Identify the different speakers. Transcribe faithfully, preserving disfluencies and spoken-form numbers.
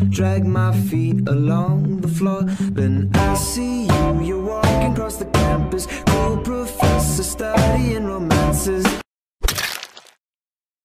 Speaker 1: drag my feet along the floor. Then I see you, you're walking across the campus, cool professor studying romances.